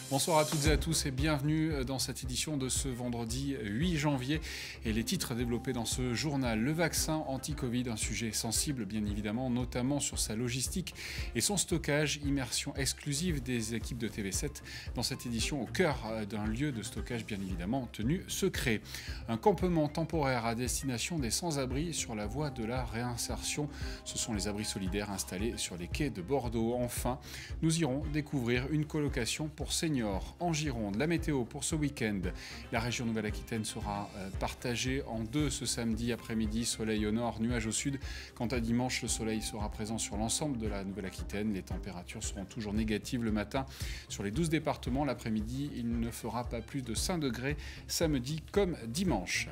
Bonsoir à toutes et à tous et bienvenue dans cette édition de ce vendredi 8 janvier. Et les titres développés dans ce journal: le vaccin anti-Covid, un sujet sensible bien évidemment, notamment sur sa logistique et son stockage. Immersion exclusive des équipes de TV7 dans cette édition au cœur d'un lieu de stockage bien évidemment tenu secret. Un campement temporaire à destination des sans-abri sur la voie de la réinsertion. Ce sont les abris solidaires installés sur les quais de Bordeaux. Enfin, nous irons découvrir une colocation pour seniors en Gironde. La météo pour ce week-end: la région Nouvelle-Aquitaine sera partagée en deux ce samedi après-midi, soleil au nord, nuages au sud. Quant à dimanche, le soleil sera présent sur l'ensemble de la Nouvelle-Aquitaine. Les températures seront toujours négatives le matin sur les 12 départements. L'après-midi, il ne fera pas plus de 5 degrés samedi comme dimanche.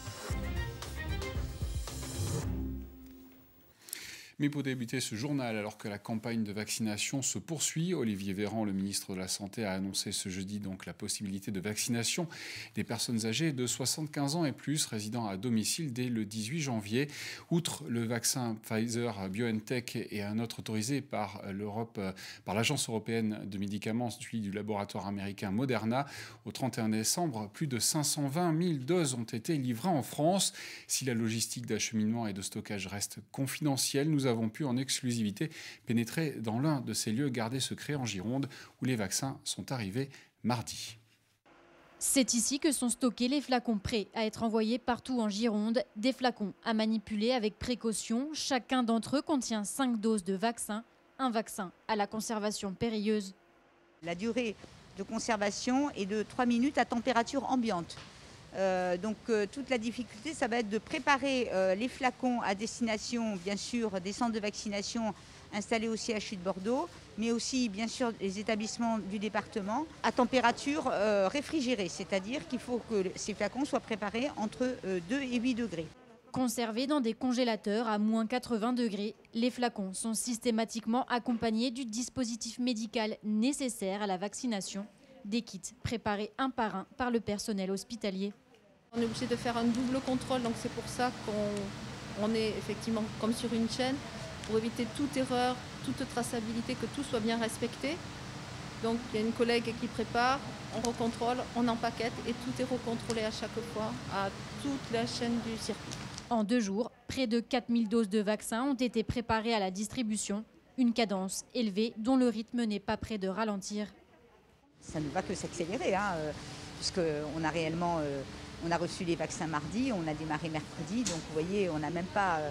Mais pour débuter ce journal, alors que la campagne de vaccination se poursuit, Olivier Véran, le ministre de la Santé, a annoncé ce jeudi donc la possibilité de vaccination des personnes âgées de 75 ans et plus résidant à domicile dès le 18 janvier. Outre le vaccin Pfizer-BioNTech et un autre autorisé par l'Agence européenne de médicaments, celui du laboratoire américain Moderna, au 31 décembre, plus de 520 000 doses ont été livrées en France. Si la logistique d'acheminement et de stockage reste confidentielle, nous avons pu en exclusivité pénétrer dans l'un de ces lieux gardés secrets en Gironde où les vaccins sont arrivés mardi. C'est ici que sont stockés les flacons prêts à être envoyés partout en Gironde. Des flacons à manipuler avec précaution. Chacun d'entre eux contient 5 doses de vaccin, un vaccin à la conservation périlleuse. La durée de conservation est de 3 minutes à température ambiante. Toute la difficulté, ça va être de préparer les flacons à destination, bien sûr, des centres de vaccination installés au CHU de Bordeaux, mais aussi, bien sûr, les établissements du département à température réfrigérée, c'est-à-dire qu'il faut que ces flacons soient préparés entre 2 et 8 degrés. Conservés dans des congélateurs à moins 80 degrés, les flacons sont systématiquement accompagnés du dispositif médical nécessaire à la vaccination, des kits préparés un par un par le personnel hospitalier. On est obligé de faire un double contrôle, donc c'est pour ça qu'on est effectivement comme sur une chaîne, pour éviter toute erreur, toute traçabilité, que tout soit bien respecté. Donc il y a une collègue qui prépare, on recontrôle, on empaquette et tout est recontrôlé à chaque fois, à toute la chaîne du circuit. En 2 jours, près de 4000 doses de vaccins ont été préparées à la distribution, une cadence élevée dont le rythme n'est pas près de ralentir. Ça ne va que s'accélérer, puisqu'on a réellement... on a reçu les vaccins mardi, on a démarré mercredi, donc vous voyez, on n'est même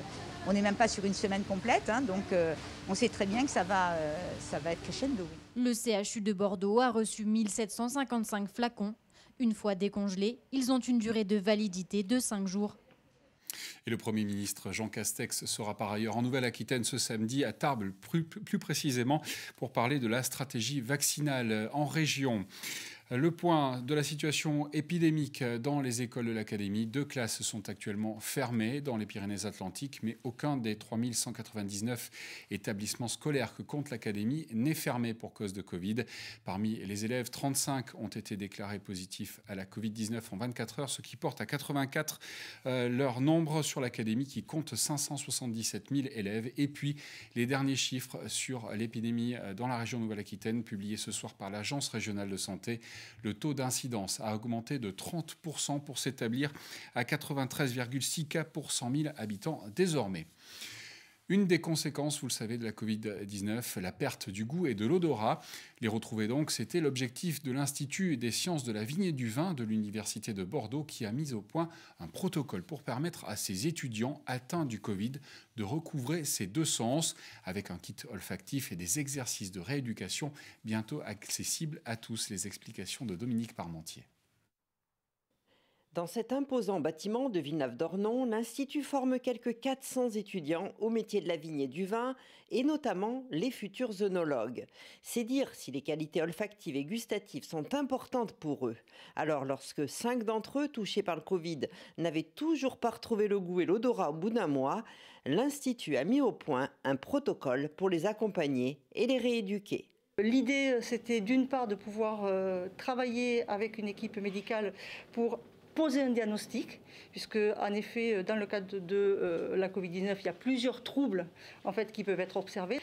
pas sur une semaine complète, donc on sait très bien que ça va être crescendo. Oui. Le CHU de Bordeaux a reçu 1755 flacons. Une fois décongelés, ils ont une durée de validité de 5 jours. Et le Premier ministre Jean Castex sera par ailleurs en Nouvelle-Aquitaine ce samedi, à Tarbes plus précisément, pour parler de la stratégie vaccinale en région. Le point de la situation épidémique dans les écoles de l'Académie. 2 classes sont actuellement fermées dans les Pyrénées-Atlantiques, mais aucun des 3199 établissements scolaires que compte l'Académie n'est fermé pour cause de Covid. Parmi les élèves, 35 ont été déclarés positifs à la Covid-19 en 24 heures, ce qui porte à 84 leur nombre sur l'Académie qui compte 577 000 élèves. Et puis, les derniers chiffres sur l'épidémie dans la région Nouvelle-Aquitaine, publiés ce soir par l'Agence régionale de santé. Le taux d'incidence a augmenté de 30% pour s'établir à 93,6 cas pour 100 000 habitants désormais. Une des conséquences, vous le savez, de la Covid-19, la perte du goût et de l'odorat. Les retrouver donc, c'était l'objectif de l'Institut des sciences de la vigne et du vin de l'Université de Bordeaux qui a mis au point un protocole pour permettre à ses étudiants atteints du Covid de recouvrer ces 2 sens avec un kit olfactif et des exercices de rééducation bientôt accessibles à tous. Les explications de Dominique Parmentier. Dans cet imposant bâtiment de Villeneuve-d'Ornon, l'Institut forme quelques 400 étudiants au métier de la vigne et du vin, et notamment les futurs œnologues. C'est dire si les qualités olfactives et gustatives sont importantes pour eux. Alors lorsque 5 d'entre eux, touchés par le Covid, n'avaient toujours pas retrouvé le goût et l'odorat au bout d'un mois, l'Institut a mis au point un protocole pour les accompagner et les rééduquer. L'idée, c'était d'une part de pouvoir travailler avec une équipe médicale pour poser un diagnostic, puisque en effet, dans le cadre de la Covid-19, il y a plusieurs troubles en fait, qui peuvent être observés.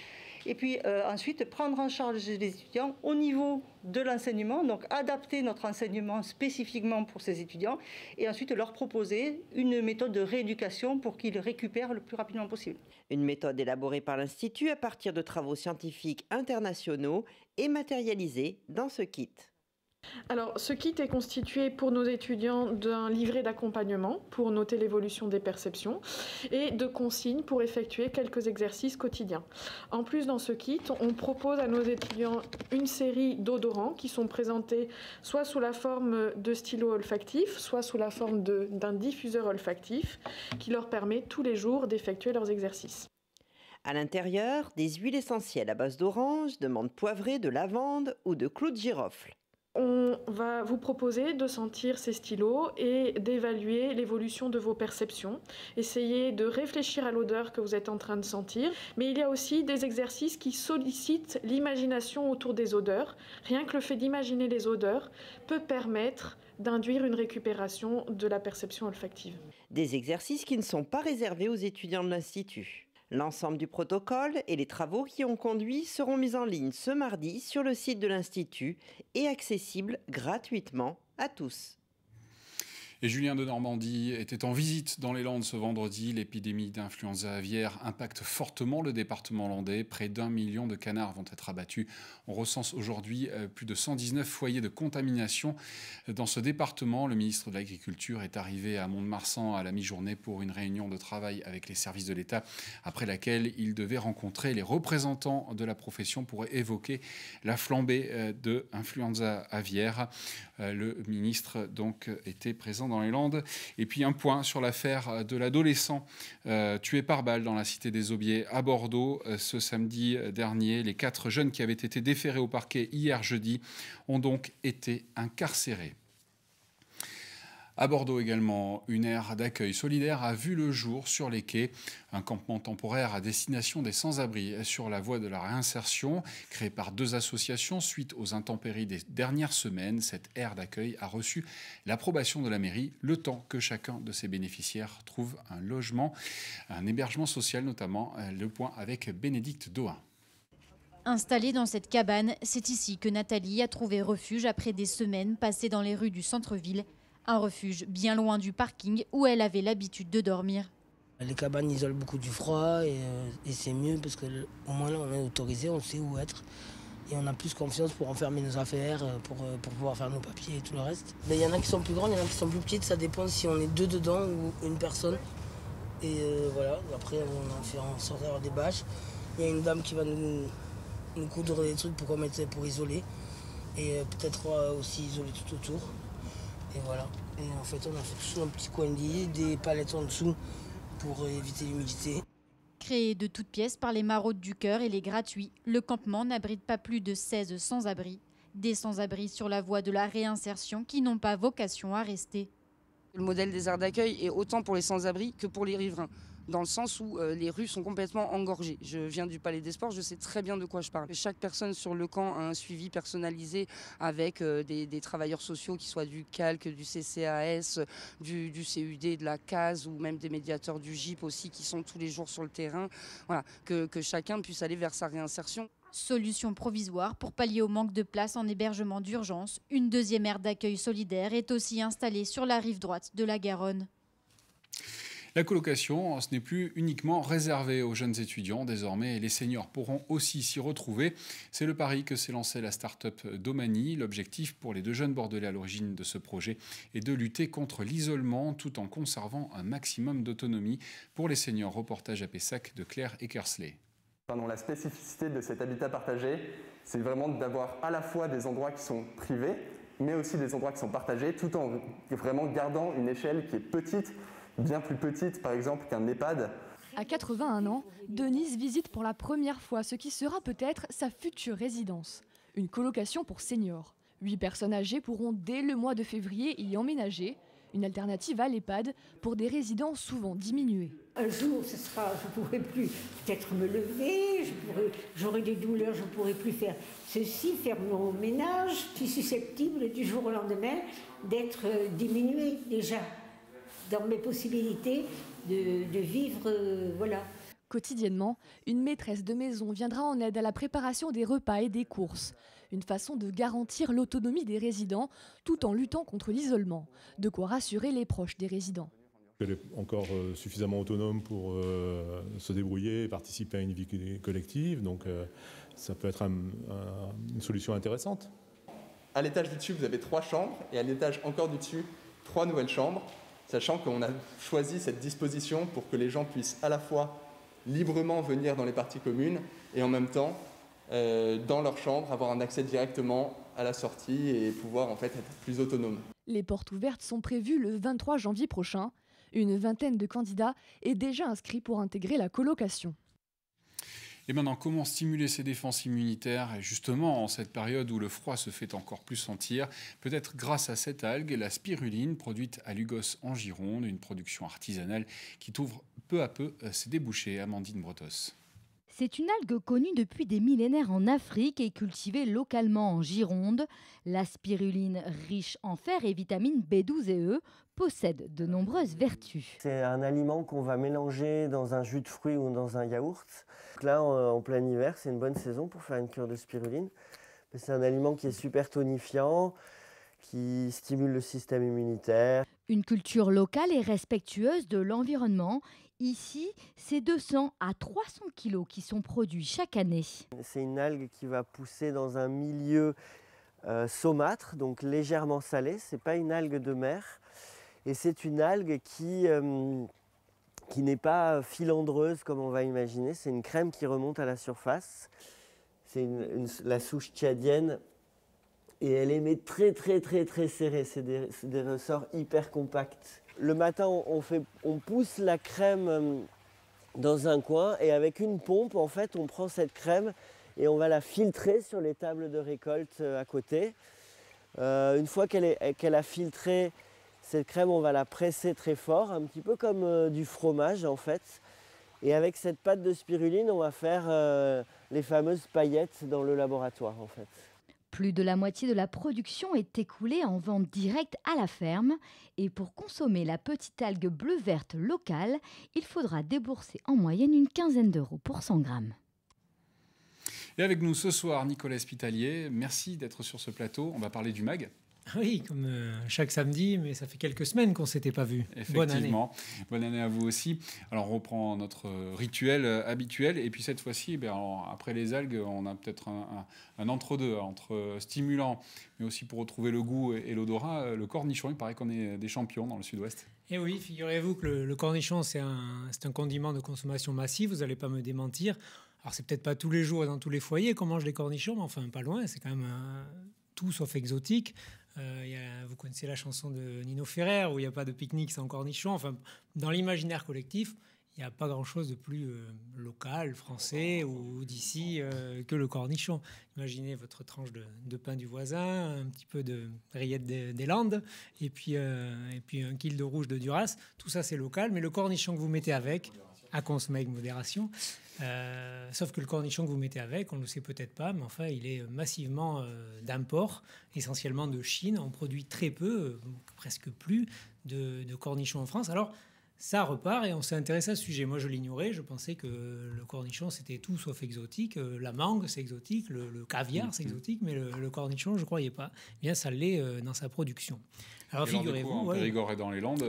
Et puis ensuite, prendre en charge les étudiants au niveau de l'enseignement, donc adapter notre enseignement spécifiquement pour ces étudiants et ensuite leur proposer une méthode de rééducation pour qu'ils récupèrent le plus rapidement possible. Une méthode élaborée par l'Institut à partir de travaux scientifiques internationaux et matérialisée dans ce kit. Alors, ce kit est constitué pour nos étudiants d'un livret d'accompagnement pour noter l'évolution des perceptions et de consignes pour effectuer quelques exercices quotidiens. En plus, dans ce kit, on propose à nos étudiants une série d'odorants qui sont présentés soit sous la forme de stylos olfactifs, soit sous la forme d'un diffuseur olfactif qui leur permet tous les jours d'effectuer leurs exercices. À l'intérieur, des huiles essentielles à base d'orange, de menthe poivrée, de lavande ou de clous de girofle. On va vous proposer de sentir ces stylos et d'évaluer l'évolution de vos perceptions. Essayez de réfléchir à l'odeur que vous êtes en train de sentir. Mais il y a aussi des exercices qui sollicitent l'imagination autour des odeurs. Rien que le fait d'imaginer les odeurs peut permettre d'induire une récupération de la perception olfactive. Des exercices qui ne sont pas réservés aux étudiants de l'Institut. L'ensemble du protocole et les travaux qui ont conduit seront mis en ligne ce mardi sur le site de l'Institut et accessibles gratuitement à tous. Et Julien de Normandie était en visite dans les Landes ce vendredi. L'épidémie d'influenza aviaire impacte fortement le département landais. Près d'1 million de canards vont être abattus. On recense aujourd'hui plus de 119 foyers de contamination dans ce département. Le ministre de l'Agriculture est arrivé à Mont-de-Marsan à la mi-journée pour une réunion de travail avec les services de l'État, après laquelle il devait rencontrer les représentants de la profession pour évoquer la flambée de influenza aviaire. Le ministre donc était présent dans les Landes. Et puis un point sur l'affaire de l'adolescent tué par balle dans la cité des Aubiers à Bordeaux ce samedi dernier. Les 4 jeunes qui avaient été déférés au parquet hier jeudi ont donc été incarcérés. À Bordeaux également, une aire d'accueil solidaire a vu le jour sur les quais. Un campement temporaire à destination des sans-abri sur la voie de la réinsertion, créé par 2 associations suite aux intempéries des dernières semaines. Cette aire d'accueil a reçu l'approbation de la mairie, le temps que chacun de ses bénéficiaires trouve un logement, un hébergement social notamment. Le point avec Bénédicte Dohain. Installée dans cette cabane, c'est ici que Nathalie a trouvé refuge après des semaines passées dans les rues du centre-ville. Un refuge bien loin du parking où elle avait l'habitude de dormir. Les cabanes isolent beaucoup du froid et c'est mieux parce qu'au moins là on est autorisé, on sait où être. Et on a plus confiance pour enfermer nos affaires, pour pouvoir faire nos papiers et tout le reste. Il y en a qui sont plus grandes, il y en a qui sont plus petites, ça dépend si on est 2 dedans ou une personne. Et voilà, après on en fait en sorte d'avoir des bâches. Il y a une dame qui va nous coudre des trucs pour isoler. Et peut-être aussi isoler tout autour. Et voilà. Et en fait, on a fait tout un petit coin de lit, des palettes en dessous pour éviter l'humidité. Créé de toutes pièces par les Maraudes du Cœur et les gratuits, le campement n'abrite pas plus de 16 sans-abri. Des sans-abri sur la voie de la réinsertion qui n'ont pas vocation à rester. Le modèle des aires d'accueil est autant pour les sans-abri que pour les riverains, dans le sens où les rues sont complètement engorgées. Je viens du Palais des Sports, je sais très bien de quoi je parle. Chaque personne sur le camp a un suivi personnalisé avec des travailleurs sociaux qui soient du CALC, du CCAS, du CUD, de la CASE ou même des médiateurs du GIP aussi qui sont tous les jours sur le terrain. Voilà, que chacun puisse aller vers sa réinsertion. Solution provisoire pour pallier au manque de place en hébergement d'urgence. Une 2e aire d'accueil solidaire est aussi installée sur la rive droite de la Garonne. La colocation, ce n'est plus uniquement réservé aux jeunes étudiants. Désormais, les seniors pourront aussi s'y retrouver. C'est le pari que s'est lancé la start-up Domani. L'objectif pour les 2 jeunes Bordelais à l'origine de ce projet est de lutter contre l'isolement tout en conservant un maximum d'autonomie. Pour les seniors, reportage à Pessac de Claire Eckersley. La spécificité de cet habitat partagé, c'est vraiment d'avoir à la fois des endroits qui sont privés, mais aussi des endroits qui sont partagés, tout en vraiment gardant une échelle qui est petite, bien plus petite par exemple qu'un EHPAD. À 81 ans, Denise visite pour la première fois ce qui sera peut-être sa future résidence. Une colocation pour seniors. 8 personnes âgées pourront dès le mois de février y emménager. Une alternative à l'EHPAD pour des résidents souvent diminués. Un jour, je ne pourrai plus peut-être me lever, j'aurai des douleurs, je ne pourrai plus faire ceci, faire mon ménage. Je suis susceptible du jour au lendemain d'être diminuée déjà dans mes possibilités de vivre, voilà. Quotidiennement, une maîtresse de maison viendra en aide à la préparation des repas et des courses. Une façon de garantir l'autonomie des résidents tout en luttant contre l'isolement. De quoi rassurer les proches des résidents. Elle est encore suffisamment autonome pour se débrouiller et participer à une vie collective. Donc ça peut être une solution intéressante. À l'étage du dessus, vous avez 3 chambres et à l'étage encore du dessus, 3 nouvelles chambres, sachant qu'on a choisi cette disposition pour que les gens puissent à la fois librement venir dans les parties communes et en même temps, dans leur chambre, avoir un accès directement à la sortie et pouvoir en fait être plus autonome. Les portes ouvertes sont prévues le 23 janvier prochain. Une vingtaine de candidats est déjà inscrit pour intégrer la colocation. Et maintenant, comment stimuler ses défenses immunitaires, justement en cette période où le froid se fait encore plus sentir, peut-être grâce à cette algue, la spiruline, produite à Lugos en Gironde, une production artisanale qui t'ouvre peu à peu ses débouchés. Amandine Bretos. C'est une algue connue depuis des millénaires en Afrique et cultivée localement en Gironde. La spiruline, riche en fer et vitamines B12 et E, possède de nombreuses vertus. C'est un aliment qu'on va mélanger dans un jus de fruits ou dans un yaourt. Donc là, en plein hiver, c'est une bonne saison pour faire une cure de spiruline. C'est un aliment qui est super tonifiant, qui stimule le système immunitaire. Une culture locale et respectueuse de l'environnement. Ici, c'est 200 à 300 kilos qui sont produits chaque année. C'est une algue qui va pousser dans un milieu saumâtre, donc légèrement salé. Ce n'est pas une algue de mer. Et c'est une algue qui n'est pas filandreuse comme on va imaginer. C'est une crème qui remonte à la surface. C'est la souche tchadienne. Et elle émet très serré. C'est des ressorts hyper compacts. Le matin, on pousse la crème dans un coin et avec une pompe, en fait, on prend cette crème et on va la filtrer sur les tables de récolte à côté. Une fois qu'elle a filtré cette crème, on va la presser très fort, un petit peu comme du fromage en fait. Et avec cette pâte de spiruline, on va faire les fameuses paillettes dans le laboratoire en fait. Plus de la moitié de la production est écoulée en vente directe à la ferme. Et pour consommer la petite algue bleu-verte locale, il faudra débourser en moyenne une quinzaine d'euros pour 100 grammes. Et avec nous ce soir, Nicolas Spitalier, merci d'être sur ce plateau. On va parler du MAG. Oui, comme chaque samedi, mais ça fait quelques semaines qu'on ne s'était pas vu. Effectivement. Bonne année à vous aussi. Alors, on reprend notre rituel habituel. Et puis, cette fois-ci, après les algues, on a peut-être un entre-deux, entre stimulant, mais aussi pour retrouver le goût et l'odorat. Le cornichon, il paraît qu'on est des champions dans le sud-ouest. Et oui, figurez-vous que le cornichon, c'est un condiment de consommation massive. Vous n'allez pas me démentir. Alors, c'est peut-être pas tous les jours et dans tous les foyers qu'on mange des cornichons, mais enfin, pas loin. C'est quand même tout sauf exotique. Vous connaissez la chanson de Nino Ferrer où il n'y a pas de pique-nique sans cornichon. Enfin, dans l'imaginaire collectif, il n'y a pas grand-chose de plus local, français ou d'ici que le cornichon. Imaginez votre tranche de pain du voisin, un petit peu de rillettes des Landes et puis un kilo de rouge de Duras. Tout ça, c'est local, mais le cornichon que vous mettez avec, à consommer avec modération. Sauf que le cornichon que vous mettez avec, on ne le sait peut-être pas, mais enfin, il est massivement d'import, essentiellement de Chine. On produit très peu, presque plus, de cornichons en France. Alors, ça repart et on s'est intéressé à ce sujet. Moi, je l'ignorais. Je pensais que le cornichon, c'était tout sauf exotique. La mangue, c'est exotique. Le caviar, c'est exotique. Mais le cornichon, je ne croyais pas. Eh bien, ça l'est dans sa production. Alors, figurez-vous, en Périgord et dans les Landes,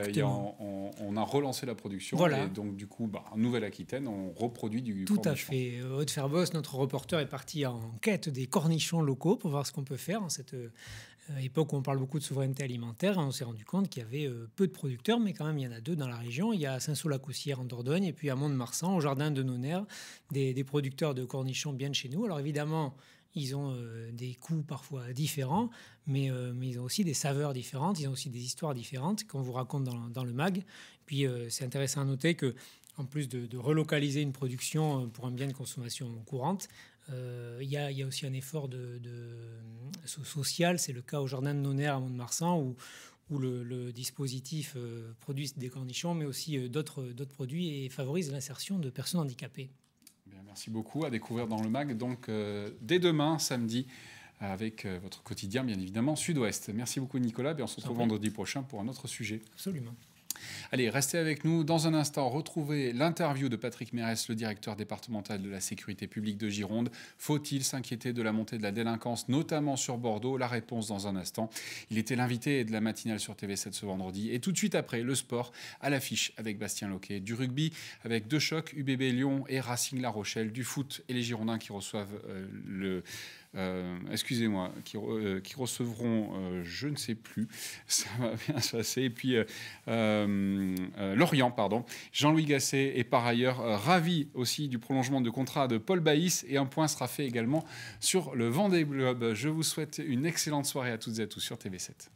on a relancé la production. Voilà. Et donc, du coup, en Nouvelle-Aquitaine, on reproduit du cornichon. Tout à fait. Aude Ferbos, notre reporter, est parti en quête des cornichons locaux pour voir ce qu'on peut faire en cette époque où on parle beaucoup de souveraineté alimentaire. On s'est rendu compte qu'il y avait peu de producteurs, mais quand même, il y en a 2 dans la région. Il y a Saint-Saul-la-Coussière en Dordogne et puis à Mont-de-Marsan, au jardin de Nonner, des producteurs de cornichons bien de chez nous. Alors, évidemment, ils ont des coûts parfois différents, mais ils ont aussi des saveurs différentes, ils ont aussi des histoires différentes qu'on vous raconte dans le MAG. Puis c'est intéressant à noter que, en plus de relocaliser une production pour un bien de consommation courante, il y a aussi un effort social. C'est le cas au jardin de Nonner à Mont-de-Marsan où le dispositif produit des cornichons, mais aussi d'autres produits et favorise l'insertion de personnes handicapées. Merci beaucoup. À découvrir dans le MAG, donc dès demain, samedi, avec votre quotidien, bien évidemment, Sud-Ouest. Merci beaucoup, Nicolas. Et on se retrouve vendredi prochain pour un autre sujet. Absolument. Allez, restez avec nous. Dans un instant, retrouvez l'interview de Patrick Mérès, le directeur départemental de la sécurité publique de Gironde. Faut-il s'inquiéter de la montée de la délinquance, notamment sur Bordeaux? La réponse dans un instant. Il était l'invité de la matinale sur TV7 ce vendredi. Et tout de suite après, le sport à l'affiche avec Bastien Loquet. Du rugby avec deux chocs, UBB Lyon et Racing La Rochelle. Du foot et les Girondins qui reçoivent qui recevront, je ne sais plus, ça va bien se passer. Et puis Lorient, pardon. Jean-Louis Gasset est par ailleurs ravi aussi du prolongement de contrat de Paul Baïs, et un point sera fait également sur le Vendée Globe. Je vous souhaite une excellente soirée à toutes et à tous sur TV7.